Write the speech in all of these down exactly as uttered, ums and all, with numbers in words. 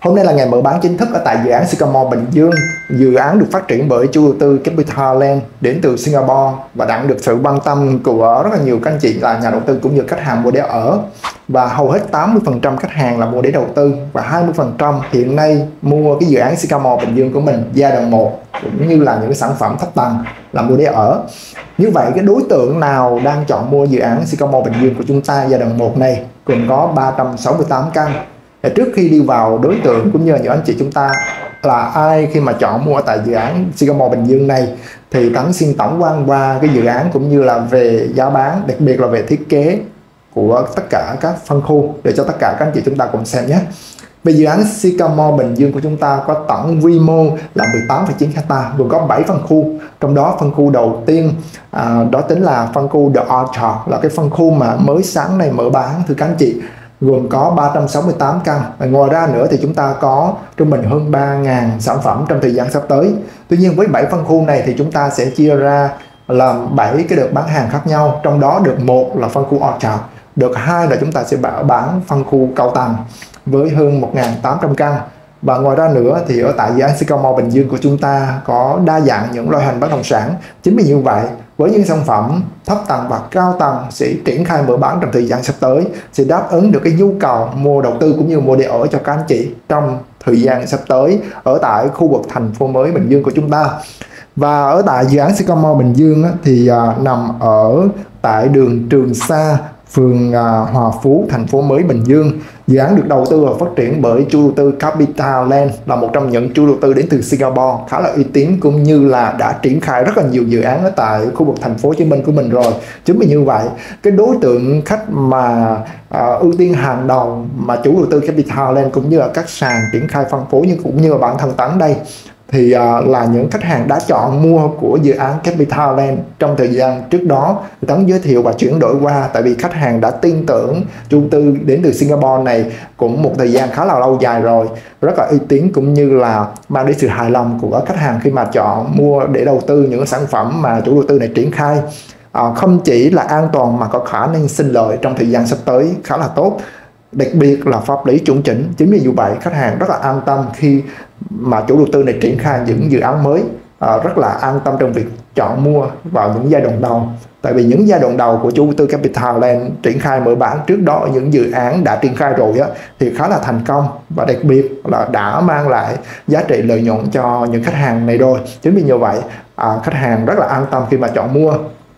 Hôm nay là ngày mở bán chính thức ở tại dự án Sycamore Bình Dương. Dự án được phát triển bởi chủ đầu tư CapitaLand đến từ Singapore và đang được sự quan tâm của rất là nhiều các anh chị là nhà đầu tư cũng như khách hàng mua để ở. Và hầu hết tám mươi phần trăm khách hàng là mua để đầu tư và hai mươi phần trăm hiện nay mua cái dự án Sycamore Bình Dương của mình giai đoạn một cũng như là những cái sản phẩm thấp tầng là mua để ở. Như vậy cái đối tượng nào đang chọn mua dự án Sycamore Bình Dương của chúng ta giai đoạn một này gồm có ba trăm sáu mươi tám căn. Để trước khi đi vào đối tượng cũng như những anh chị chúng ta là ai khi mà chọn mua tại dự án Sycamore Bình Dương này thì Tấn xin tổng quan qua cái dự án cũng như là về giá bán, đặc biệt là về thiết kế của tất cả các phân khu để cho tất cả các anh chị chúng ta cùng xem nhé. Về dự án Sycamore Bình Dương của chúng ta có tổng quy mô là mười tám phẩy chín ha, gồm có bảy phân khu. Trong đó phân khu đầu tiên à, đó tính là phân khu The Orchard, là cái phân khu mà mới sáng nay mở bán thưa các anh chị, gồm có ba trăm sáu mươi tám căn. Và ngoài ra nữa thì chúng ta có trung bình hơn ba nghìn sản phẩm trong thời gian sắp tới. Tuy nhiên với bảy phân khu này thì chúng ta sẽ chia ra làm bảy cái đợt bán hàng khác nhau. Trong đó đợt một là phân khu Orchard, đợt hai là chúng ta sẽ bán phân khu cao tầng với hơn một nghìn tám trăm căn. Và ngoài ra nữa thì ở tại dự án Sycamore Bình Dương của chúng ta có đa dạng những loại hình bất động sản. Chính vì như vậy, với những sản phẩm thấp tầng và cao tầng sẽ triển khai mở bán trong thời gian sắp tới, sẽ đáp ứng được cái nhu cầu mua đầu tư cũng như mua để ở cho các anh chị trong thời gian sắp tới ở tại khu vực thành phố mới Bình Dương của chúng ta. Và ở tại dự án Sycamore Bình Dương thì à, nằm ở tại đường Trường Sa, phường à, Hòa Phú, thành phố mới Bình Dương. Dự án được đầu tư và phát triển bởi chủ đầu tư CapitaLand, là một trong những chủ đầu tư đến từ Singapore khá là uy tín cũng như là đã triển khai rất là nhiều dự án ở tại khu vực thành phố Hồ Chí Minh của mình rồi. Chính vì như vậy, cái đối tượng khách mà à, ưu tiên hàng đầu mà chủ đầu tư CapitaLand cũng như là các sàn triển khai phân phối nhưng cũng như là bản thân Tấn đây thì uh, là những khách hàng đã chọn mua của dự án CapitaLand trong thời gian trước đó. Tấn giới thiệu và chuyển đổi qua tại vì khách hàng đã tin tưởng chủ đầu tư đến từ Singapore này cũng một thời gian khá là lâu dài rồi, rất là uy tín cũng như là mang đến sự hài lòng của khách hàng khi mà chọn mua để đầu tư những sản phẩm mà chủ đầu tư này triển khai. À, không chỉ là an toàn mà có khả năng sinh lợi trong thời gian sắp tới khá là tốt, đặc biệt là pháp lý chuẩn chỉnh. Chính vì như vậy khách hàng rất là an tâm khi mà chủ đầu tư này triển khai những dự án mới, à, rất là an tâm trong việc chọn mua vào những giai đoạn đầu. Tại vì những giai đoạn đầu của chủ đầu tư CapitaLand triển khai mở bán trước đó ở những dự án đã triển khai rồi á, thì khá là thành công và đặc biệt là đã mang lại giá trị lợi nhuận cho những khách hàng này rồi. Chính vì như vậy à, khách hàng rất là an tâm khi mà chọn mua.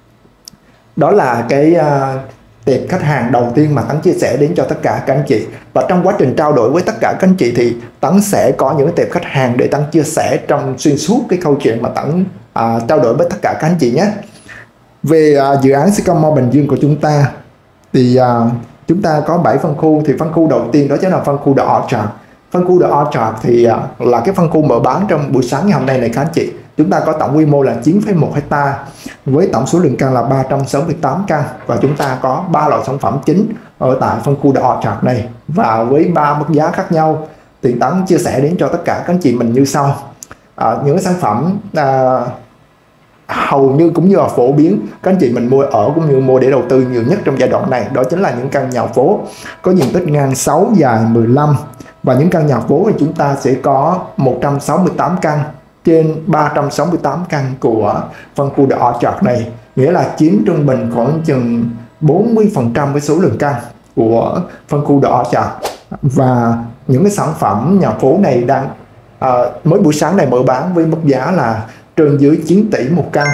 Đó là cái uh, tệp khách hàng đầu tiên mà Tấn chia sẻ đến cho tất cả các anh chị. Và trong quá trình trao đổi với tất cả các anh chị thì Tấn sẽ có những tệp khách hàng để Tấn chia sẻ trong xuyên suốt cái câu chuyện mà Tấn à, trao đổi với tất cả các anh chị nhé. Về à, dự án Sycamore Bình Dương của chúng ta thì à, chúng ta có bảy phân khu. Thì phân khu đầu tiên đó chính là phân khu The Orchard. Phân khu The Orchard thì à, là cái phân khu mở bán trong buổi sáng ngày hôm nay này các anh chị. Chúng ta có tổng quy mô là chín phẩy một ha với tổng số lượng căn là ba trăm sáu mươi tám căn, và chúng ta có ba loại sản phẩm chính ở tại phân khu The Orchard này và với ba mức giá khác nhau. Thì Tấn chia sẻ đến cho tất cả các anh chị mình như sau. À, những sản phẩm à, hầu như cũng như là phổ biến các anh chị mình mua ở cũng như mua để đầu tư nhiều nhất trong giai đoạn này, đó chính là những căn nhà phố có diện tích ngang sáu dài mười lăm. Và những căn nhà phố thì chúng ta sẽ có một trăm sáu mươi tám căn trên ba trăm sáu mươi tám căn của phân khu The Orchard này, nghĩa là chiếm trung bình khoảng chừng bốn mươi phần trăm với số lượng căn của phân khu The Orchard. Và những cái sản phẩm nhà phố này đang à, mới buổi sáng này mở bán với mức giá là trên dưới chín tỷ một căn.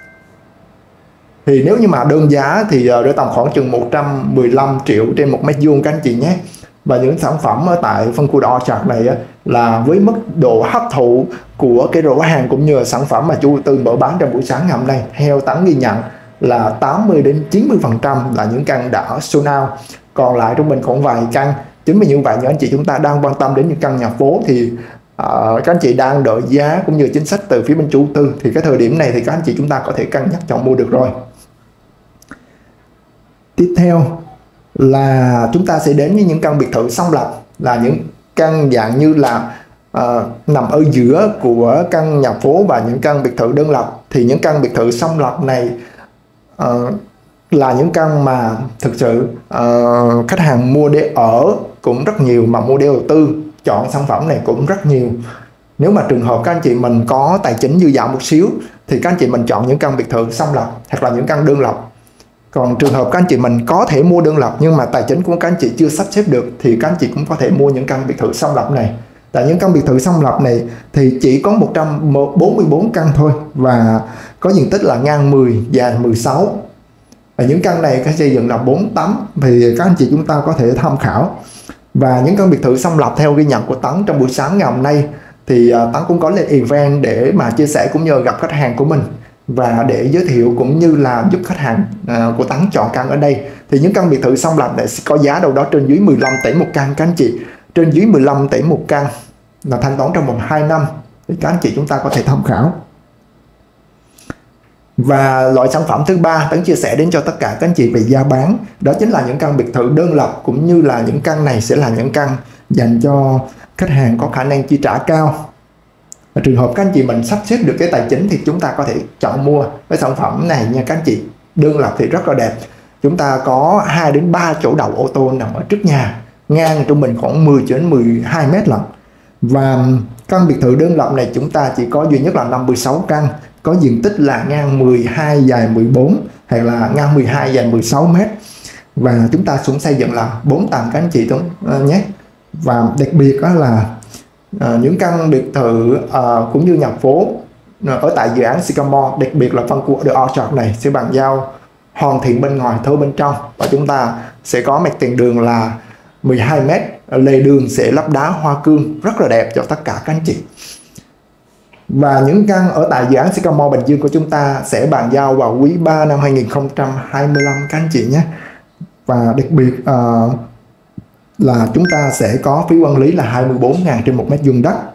Thì nếu như mà đơn giá thì ở tầm khoảng chừng một trăm mười lăm triệu trên một mét vuông các anh chị nhé. Và những sản phẩm ở tại phân khu The Orchard này á, là với mức độ hấp thụ của cái rổ hàng cũng như là sản phẩm mà chủ đầu tư mở bán trong buổi sáng ngày hôm nay, theo Tấn ghi nhận là tám mươi đến chín mươi phần trăm là những căn đã sold out, còn lại trung bình khoảng vài căn. Chính vì như vậy những anh chị chúng ta đang quan tâm đến những căn nhà phố thì uh, các anh chị đang đợi giá cũng như chính sách từ phía bên chủ đầu tư, thì cái thời điểm này thì các anh chị chúng ta có thể cân nhắc chọn mua được rồi. Tiếp theo là chúng ta sẽ đến với những căn biệt thự song lập, là những căn dạng như là uh, nằm ở giữa của căn nhà phố và những căn biệt thự đơn lập. Thì những căn biệt thự song lập này uh, là những căn mà thực sự uh, khách hàng mua để ở cũng rất nhiều mà mua để đầu tư chọn sản phẩm này cũng rất nhiều. Nếu mà trường hợp các anh chị mình có tài chính dư dả một xíu thì các anh chị mình chọn những căn biệt thự song lập hoặc là những căn đơn lập. Còn trường hợp các anh chị mình có thể mua đơn lập nhưng mà tài chính của các anh chị chưa sắp xếp được thì các anh chị cũng có thể mua những căn biệt thự song lập này. Tại những căn biệt thự song lập này thì chỉ có một trăm bốn mươi bốn căn thôi và có diện tích là ngang mười, dài mười sáu. Và những căn này các xây dựng là bốn tấm thì các anh chị chúng ta có thể tham khảo. Và những căn biệt thự song lập theo ghi nhận của Tấn trong buổi sáng ngày hôm nay thì Tấn cũng có lên event để mà chia sẻ cũng như gặp khách hàng của mình và để giới thiệu cũng như là giúp khách hàng uh, của Tấn chọn căn ở đây. Thì những căn biệt thự song lập này có giá đâu đó trên dưới mười lăm tỷ một căn các anh chị. Trên dưới mười lăm tỷ một căn là thanh toán trong vòng hai năm thì các anh chị chúng ta có thể tham khảo. Và loại sản phẩm thứ ba Tấn chia sẻ đến cho tất cả các anh chị về giá bán, đó chính là những căn biệt thự đơn lập, cũng như là những căn này sẽ là những căn dành cho khách hàng có khả năng chi trả cao. Và trường hợp các anh chị mình sắp xếp được cái tài chính thì chúng ta có thể chọn mua cái sản phẩm này nha các anh chị. Đơn lập thì rất là đẹp. Chúng ta có hai đến ba chỗ đậu ô tô nằm ở trước nhà, ngang trung bình khoảng mười đến mười hai mét lận. Và căn biệt thự đơn lập này chúng ta chỉ có duy nhất là năm mươi sáu căn, có diện tích là ngang mười hai, dài mười bốn hay là ngang mười hai, dài mười sáu mét. Và chúng ta xuống xây dựng là bốn tầng các anh chị đúng uh, nhé. Và đặc biệt đó là uh, những căn biệt thự uh, cũng như nhà phố uh, ở tại dự án Sycamore, đặc biệt là phân khu The Orchard này sẽ bàn giao hoàn thiện bên ngoài thấu bên trong. Và chúng ta sẽ có mặt tiền đường là mười hai mét, lề đường sẽ lắp đá hoa cương rất là đẹp cho tất cả các anh chị. Và những căn ở tại dự án Sycamore Bình Dương của chúng ta sẽ bàn giao vào quý ba năm hai nghìn không trăm hai mươi lăm các anh chị nhé. Và đặc biệt uh, là chúng ta sẽ có phí quản lý là hai mươi bốn nghìn trên một mét vuông đất.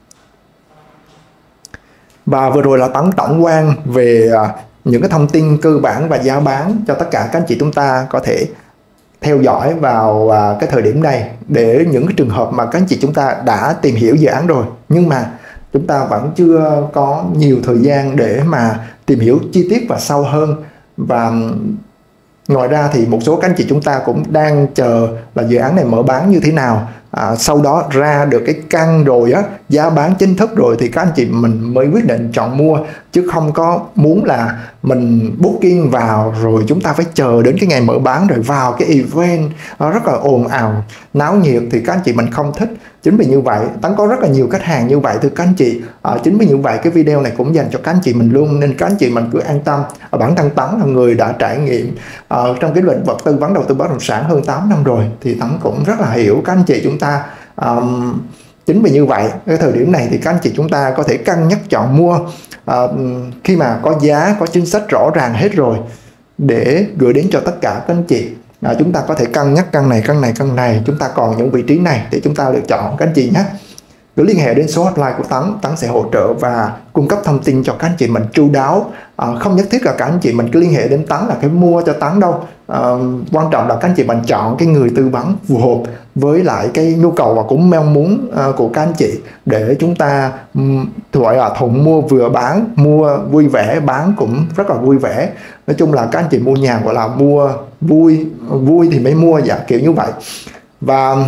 Và vừa rồi là Tấn tổng quan về uh, những cái thông tin cơ bản và giá bán cho tất cả các anh chị chúng ta có thể theo dõi vào uh, cái thời điểm này, để những cái trường hợp mà các anh chị chúng ta đã tìm hiểu dự án rồi nhưng mà chúng ta vẫn chưa có nhiều thời gian để mà tìm hiểu chi tiết và sâu hơn. Và ngoài ra thì một số các anh chị chúng ta cũng đang chờ là dự án này mở bán như thế nào, à, sau đó ra được cái căn rồi á, giá bán chính thức rồi thì các anh chị mình mới quyết định chọn mua, chứ không có muốn là mình booking vào rồi chúng ta phải chờ đến cái ngày mở bán rồi vào cái event nó rất là ồn ào náo nhiệt thì các anh chị mình không thích. Chính vì như vậy Tấn có rất là nhiều khách hàng như vậy thưa các anh chị. À, chính vì như vậy cái video này cũng dành cho các anh chị mình luôn, nên các anh chị mình cứ an tâm. À, bản thân Tấn là người đã trải nghiệm à, trong cái lĩnh vực tư vấn đầu tư bất động sản hơn tám năm rồi thì Tấn cũng rất là hiểu các anh chị chúng ta. Um, chính vì như vậy cái thời điểm này thì các anh chị chúng ta có thể cân nhắc chọn mua uh, khi mà có giá, có chính sách rõ ràng hết rồi để gửi đến cho tất cả các anh chị. À, chúng ta có thể cân nhắc căn này, căn này, căn này, chúng ta còn những vị trí này thì chúng ta lựa chọn các anh chị nhé. Cứ liên hệ đến số hotline của Tấn, Tấn sẽ hỗ trợ và cung cấp thông tin cho các anh chị mình chu đáo. À, không nhất thiết là các anh chị mình cứ liên hệ đến Tấn là cái mua cho Tấn đâu. À, quan trọng là các anh chị mình chọn cái người tư vấn phù hợp với lại cái nhu cầu và cũng mong muốn uh, của các anh chị, để chúng ta um, gọi là thuận mua vừa bán, mua vui vẻ, bán cũng rất là vui vẻ. Nói chung là các anh chị mua nhà gọi là mua vui, vui thì mới mua, dạ kiểu như vậy. Và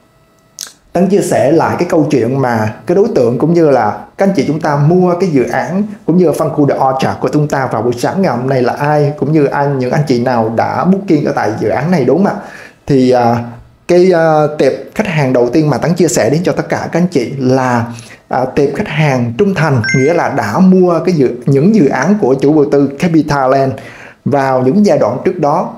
Tấn chia sẻ lại cái câu chuyện mà cái đối tượng cũng như là các anh chị chúng ta mua cái dự án cũng như phân khu The Orchard của chúng ta vào buổi sáng ngày hôm nay là ai, cũng như anh những anh chị nào đã booking ở tại dự án này, đúng không ạ? Thì uh, cái uh, tệp khách hàng đầu tiên mà Tấn chia sẻ đến cho tất cả các anh chị là uh, tệp khách hàng trung thành, nghĩa là đã mua cái dự, những dự án của chủ đầu tư Capitaland vào những giai đoạn trước đó,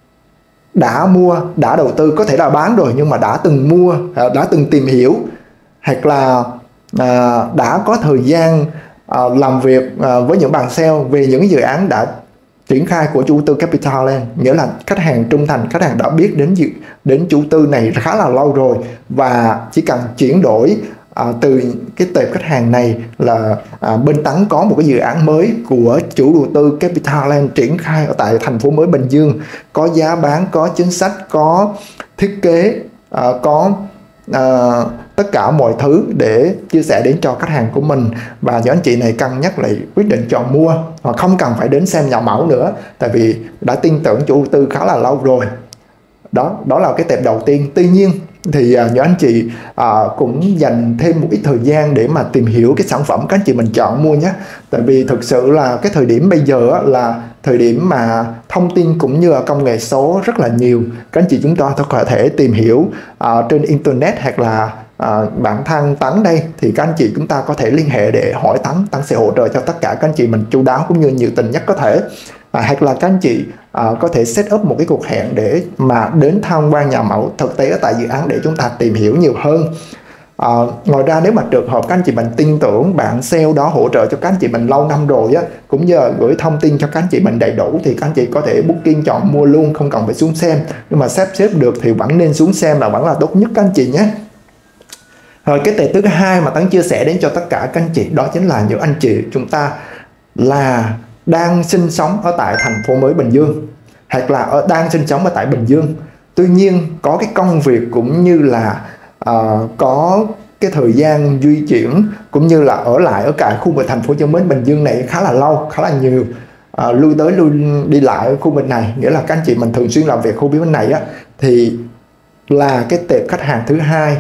đã mua, đã đầu tư, có thể là bán rồi nhưng mà đã từng mua, đã từng tìm hiểu, hoặc là à, đã có thời gian à, làm việc à, với những bạn sale về những dự án đã triển khai của chủ tư Capitaland, nghĩa là khách hàng trung thành, khách hàng đã biết đến đến chủ tư này khá là lâu rồi và chỉ cần chuyển đổi À, từ cái tệp khách hàng này là à, bên Tấn có một cái dự án mới của chủ đầu tư Capitaland triển khai ở tại thành phố mới Bình Dương, có giá bán, có chính sách, có thiết kế, à, có à, tất cả mọi thứ để chia sẻ đến cho khách hàng của mình. Và những anh chị này cân nhắc lại quyết định chọn mua, hoặc không cần phải đến xem nhà mẫu nữa, tại vì đã tin tưởng chủ đầu tư khá là lâu rồi. Đó, đó là cái tệp đầu tiên. Tuy nhiên thì uh, những anh chị uh, cũng dành thêm một ít thời gian để mà tìm hiểu cái sản phẩm các anh chị mình chọn mua nhé. Tại vì thực sự là cái thời điểm bây giờ á, là thời điểm mà thông tin cũng như là công nghệ số rất là nhiều. Các anh chị chúng ta có thể tìm hiểu uh, trên internet, hoặc là uh, bản thân Tấn đây thì các anh chị chúng ta có thể liên hệ để hỏi Tấn. Tấn sẽ hỗ trợ cho tất cả các anh chị mình chu đáo cũng như nhiệt tình nhất có thể. À, hoặc là các anh chị à, có thể set up một cái cuộc hẹn để mà đến tham quan nhà mẫu thực tế ở tại dự án để chúng ta tìm hiểu nhiều hơn. À, ngoài ra nếu mà trường hợp các anh chị mình tin tưởng bạn sale đó hỗ trợ cho các anh chị mình lâu năm rồi á, cũng như là gửi thông tin cho các anh chị mình đầy đủ, thì các anh chị có thể booking chọn mua luôn, không cần phải xuống xem. Nhưng mà sắp xếp được thì vẫn nên xuống xem là vẫn là tốt nhất các anh chị nhé. Rồi cái tệp thứ hai mà Tấn chia sẻ đến cho tất cả các anh chị, đó chính là những anh chị chúng ta là đang sinh sống ở tại thành phố mới Bình Dương, hoặc là ở đang sinh sống ở tại Bình Dương, tuy nhiên có cái công việc cũng như là uh, có cái thời gian di chuyển cũng như là ở lại ở cả khu vực thành phố Hồ Chí Minh Bình Dương này khá là lâu, khá là nhiều, uh, lui tới lui đi lại ở khu vực này, nghĩa là các anh chị mình thường xuyên làm việc khu vực này á, thì là cái tệp khách hàng thứ hai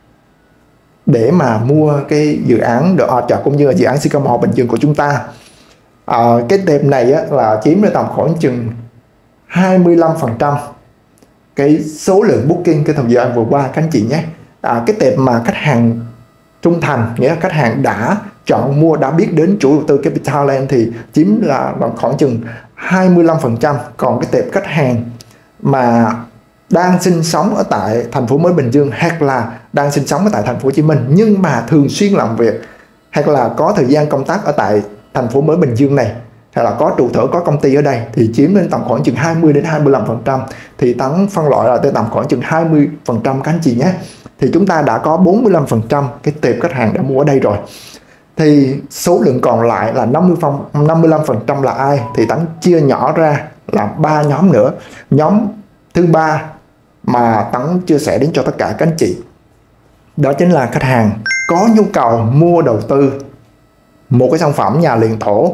để mà mua cái dự án được chọn cũng như là dự án Sycamore Bình Dương của chúng ta. À, cái tệp này á, là chiếm đến tầm khoảng chừng hai mươi lăm phần trăm cái số lượng booking cái thời gian vừa qua các anh chị nhé. À, cái tệp mà khách hàng trung thành, nghĩa là khách hàng đã chọn mua, đã biết đến chủ đầu tư Capital thì chiếm là khoảng chừng hai mươi lăm phần trăm. Còn cái tệp khách hàng mà đang sinh sống ở tại thành phố mới Bình Dương, hoặc là đang sinh sống ở tại thành phố Hồ Chí Minh nhưng mà thường xuyên làm việc, hoặc là có thời gian công tác ở tại thành phố mới Bình Dương này, hay là có trụ sở, có công ty ở đây, thì chiếm lên tầm khoảng chừng hai mươi đến hai mươi lăm phần trăm. Thì Tấn phân loại là tới tầm khoảng chừng hai mươi phần trăm các anh chị nhé. Thì chúng ta đã có bốn mươi lăm phần trăm cái tệp khách hàng đã mua ở đây rồi. Thì số lượng còn lại là năm mươi lăm phần trăm là ai? Thì Tấn chia nhỏ ra là ba nhóm nữa. Nhóm thứ ba mà Tấn chia sẻ đến cho tất cả các anh chị, đó chính là khách hàng có nhu cầu mua đầu tư một cái sản phẩm nhà liền thổ,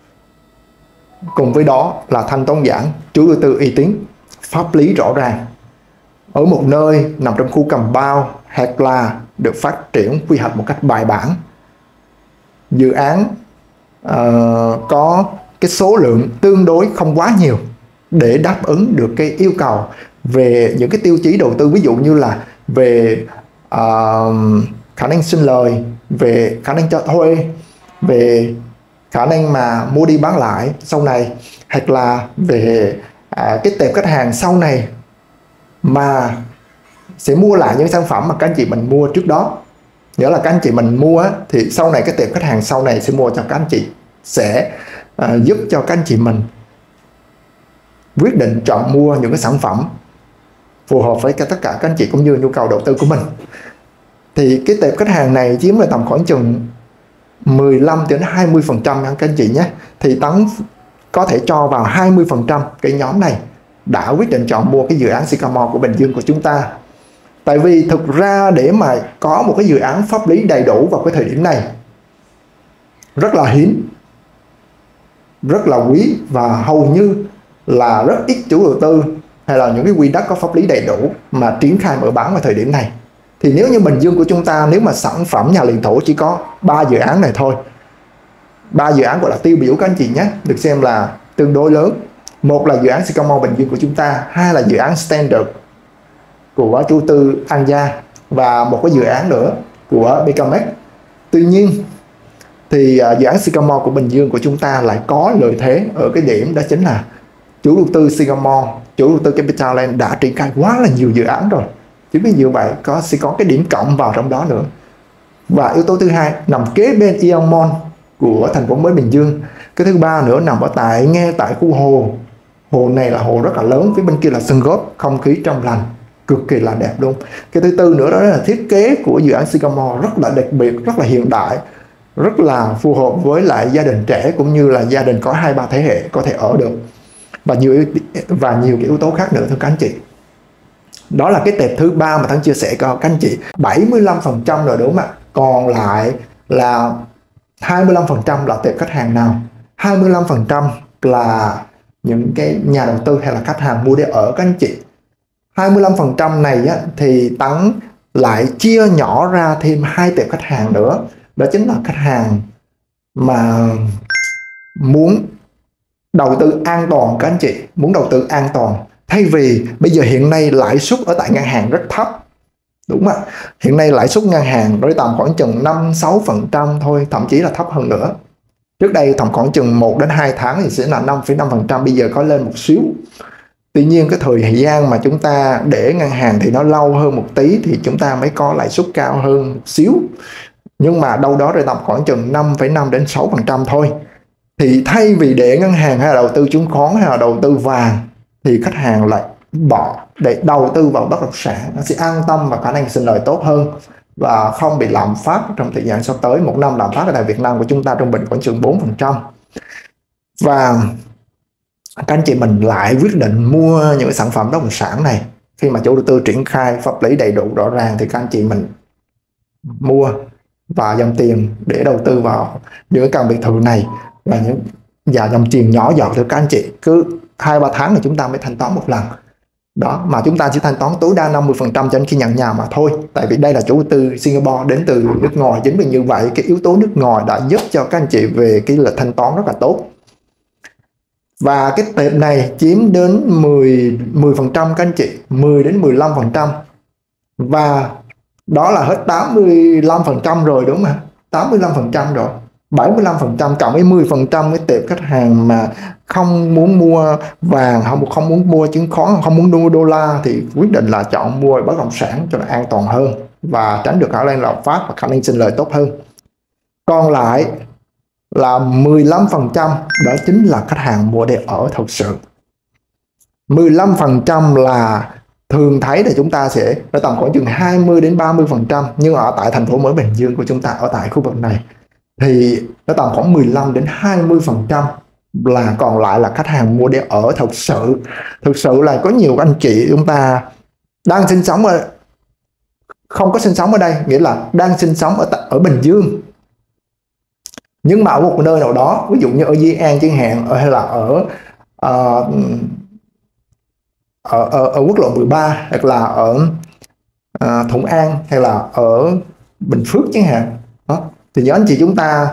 cùng với đó là thanh toán giản, chủ đầu tư uy tín, pháp lý rõ ràng, ở một nơi nằm trong khu compound, hoặc là được phát triển quy hoạch một cách bài bản. Dự án uh, có cái số lượng tương đối không quá nhiều để đáp ứng được cái yêu cầu về những cái tiêu chí đầu tư, ví dụ như là về uh, khả năng sinh lời, về khả năng cho thuê, về khả năng mà mua đi bán lại sau này, hoặc là về à, cái tệp khách hàng sau này mà sẽ mua lại những sản phẩm mà các anh chị mình mua trước đó. Nghĩa là các anh chị mình mua á, thì sau này cái tệp khách hàng sau này sẽ mua cho các anh chị, sẽ à, giúp cho các anh chị mình quyết định chọn mua những cái sản phẩm phù hợp với tất cả các anh chị cũng như nhu cầu đầu tư của mình. Thì cái tệp khách hàng này chiếm là tầm khoảng chừng mười lăm đến hai mươi phần trăm các anh chị nhé. Thì Tấn có thể cho vào hai mươi phần trăm cái nhóm này đã quyết định chọn mua cái dự án Sycamore của Bình Dương của chúng ta. Tại vì thực ra để mà có một cái dự án pháp lý đầy đủ vào cái thời điểm này rất là hiếm, rất là quý, và hầu như là rất ít chủ đầu tư hay là những cái quy đất có pháp lý đầy đủ mà triển khai mở bán vào thời điểm này. Thì nếu như Bình Dương của chúng ta, nếu mà sản phẩm nhà liền thổ chỉ có ba dự án này thôi, ba dự án gọi là tiêu biểu các anh chị nhé, được xem là tương đối lớn. Một là dự án Sycamore Bình Dương của chúng ta, hai là dự án Standard của chủ tư An Gia, và một cái dự án nữa của bê ca em ích. Tuy nhiên thì uh, dự án Sycamore của Bình Dương của chúng ta lại có lợi thế ở cái điểm đó chính là chủ đầu tư Sycamore, chủ đầu tư Capital Land đã triển khai quá là nhiều dự án rồi. Chính vì như vậy có sẽ có cái điểm cộng vào trong đó nữa. Và yếu tố thứ hai nằm kế bên Ion Mall của thành phố mới Bình Dương. Cái thứ ba nữa nằm ở tại ngay tại khu hồ. Hồ này là hồ rất là lớn, phía bên kia là sân góp, không khí trong lành, cực kỳ là đẹp luôn. Cái thứ tư nữa đó là thiết kế của dự án Sycamore rất là đặc biệt, rất là hiện đại, rất là phù hợp với lại gia đình trẻ cũng như là gia đình có hai ba thế hệ có thể ở được, và nhiều và nhiều cái yếu tố khác nữa thưa các anh chị. Đó là cái tệp thứ ba mà Thắng chia sẻ cho các anh chị. Bảy mươi lăm phần trăm rồi đúng không ạ? Còn lại là hai mươi lăm phần trăm là tệp khách hàng nào? hai mươi lăm phần trăm là những cái nhà đầu tư hay là khách hàng mua để ở các anh chị. hai mươi lăm phần trăm này á, thì Tấn lại chia nhỏ ra thêm hai tệp khách hàng nữa. Đó chính là khách hàng mà muốn đầu tư an toàn các anh chị, muốn đầu tư an toàn. Thay vì bây giờ hiện nay lãi suất ở tại ngân hàng rất thấp, đúng không ạ? Hiện nay lãi suất ngân hàng đối tầm khoảng chừng năm sáu phần trăm thôi, thậm chí là thấp hơn nữa. Trước đây tầm khoảng chừng một đến hai tháng thì sẽ là năm phẩy năm phần trăm, bây giờ có lên một xíu. Tuy nhiên cái thời gian mà chúng ta để ngân hàng thì nó lâu hơn một tí, thì chúng ta mới có lãi suất cao hơn một xíu. Nhưng mà đâu đó rồi tầm khoảng chừng năm phẩy năm đến sáu phần trăm thôi. Thì thay vì để ngân hàng hay là đầu tư chứng khoán hay là đầu tư vàng, thì khách hàng lại bỏ để đầu tư vào bất động sản, nó sẽ an tâm và khả năng sinh lời tốt hơn và không bị lạm phát trong thời gian sắp tới. Một năm lạm phát ở tại Việt Nam của chúng ta trung bình khoảng chừng bốn phần trăm. Và các anh chị mình lại quyết định mua những sản phẩm bất động sản này. Khi mà chủ đầu tư triển khai pháp lý đầy đủ rõ ràng thì các anh chị mình mua và dòng tiền để đầu tư vào những căn biệt thự này, và những và dòng tiền nhỏ giọt từ các anh chị, cứ hai ba tháng thì chúng ta mới thanh toán một lần. Đó, mà chúng ta chỉ thanh toán tối đa năm mươi phần trăm cho đến khi nhận nhà mà thôi. Tại vì đây là chủ đầu tư Singapore đến từ nước ngoài, chính vì như vậy cái yếu tố nước ngoài đã giúp cho các anh chị về cái lịch thanh toán rất là tốt. Và cái tệp này chiếm đến mười phần trăm các anh chị, mười đến mười lăm phần trăm. Và đó là hết tám mươi lăm phần trăm rồi, đúng không ạ? tám mươi lăm phần trăm rồi. bảy mươi lăm phần trăm cộng với mười phần trăm cái tệp khách hàng mà không muốn mua vàng, không không muốn mua chứng khoán, không muốn mua đô la, thì quyết định là chọn mua bất động sản cho nó an toàn hơn và tránh được khả năng lạm phát và khả năng sinh lời tốt hơn. Còn lại là mười lăm phần trăm, đó chính là khách hàng mua để ở thực sự. mười lăm phần trăm là thường thấy là chúng ta sẽ ở tầm khoảng chừng hai mươi đến ba mươi phần trăm, nhưng ở tại thành phố mới Bình Dương của chúng ta, ở tại khu vực này thì nó tầm khoảng mười lăm đến hai mươi phần trăm là còn lại là khách hàng mua để ở thực sự. Thực sự là có nhiều anh chị chúng ta đang sinh sống ở, không có sinh sống ở đây, nghĩa là đang sinh sống ở ở Bình Dương, nhưng mà ở một nơi nào đó, ví dụ như ở Di An chẳng hạn, hay là ở uh, ở, ở ở quốc lộ mười ba, hoặc là ở uh, Thuận An, hay là ở Bình Phước chẳng hạn. Đó, thì những anh chị chúng ta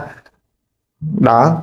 đã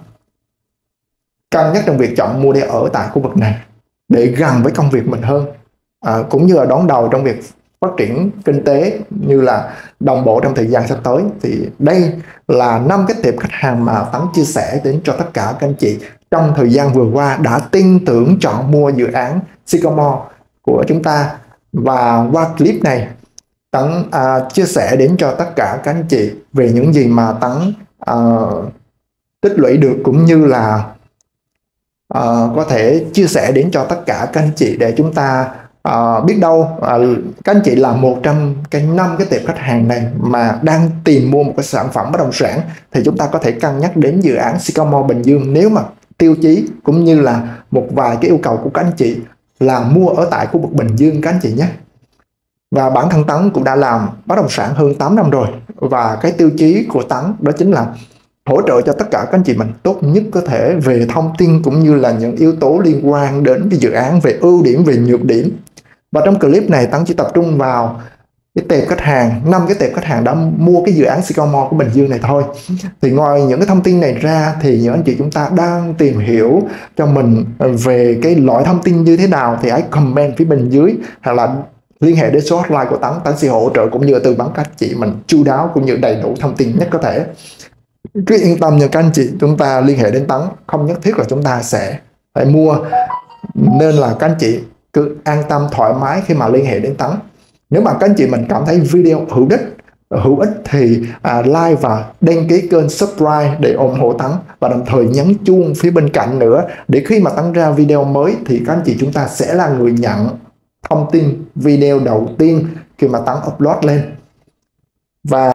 cân nhắc trong việc chọn mua để ở tại khu vực này để gần với công việc mình hơn, à, cũng như là đón đầu trong việc phát triển kinh tế như là đồng bộ trong thời gian sắp tới. Thì đây là năm cái tệp khách hàng mà Tấn chia sẻ đến cho tất cả các anh chị trong thời gian vừa qua đã tin tưởng chọn mua dự án Sycamore của chúng ta. Và qua clip này Tấn à, chia sẻ đến cho tất cả các anh chị về những gì mà Tấn à, tích lũy được, cũng như là à, có thể chia sẻ đến cho tất cả các anh chị để chúng ta à, biết đâu à, các anh chị là một trong cái năm cái tệp khách hàng này mà đang tìm mua một cái sản phẩm bất động sản, thì chúng ta có thể cân nhắc đến dự án Sycamore Bình Dương, nếu mà tiêu chí cũng như là một vài cái yêu cầu của các anh chị là mua ở tại khu vực Bình Dương các anh chị nhé. Và bản thân Tấn cũng đã làm bất động sản hơn tám năm rồi, và cái tiêu chí của Tấn đó chính là hỗ trợ cho tất cả các anh chị mình tốt nhất có thể về thông tin, cũng như là những yếu tố liên quan đến cái dự án, về ưu điểm, về nhược điểm. Và trong clip này Tấn chỉ tập trung vào cái tệp khách hàng, năm cái tệp khách hàng đã mua cái dự án Sycamore của Bình Dương này thôi. Thì ngoài những cái thông tin này ra thì những anh chị chúng ta đang tìm hiểu cho mình về cái loại thông tin như thế nào thì hãy comment phía bên dưới, hoặc là liên hệ đến số hotline của Tấn. Tấn sẽ hỗ trợ cũng như tư vấn các chị mình chu đáo cũng như đầy đủ thông tin nhất có thể. Cứ yên tâm nha các anh chị, chúng ta liên hệ đến Tấn không nhất thiết là chúng ta sẽ phải mua, nên là các anh chị cứ an tâm thoải mái khi mà liên hệ đến Tấn. Nếu mà các anh chị mình cảm thấy video hữu ích hữu ích thì à, like và đăng ký kênh, subscribe để ủng hộ Tấn, và đồng thời nhấn chuông phía bên cạnh nữa, để khi mà Tấn ra video mới thì các anh chị chúng ta sẽ là người nhận thông tin video đầu tiên khi mà Tấn upload lên. Và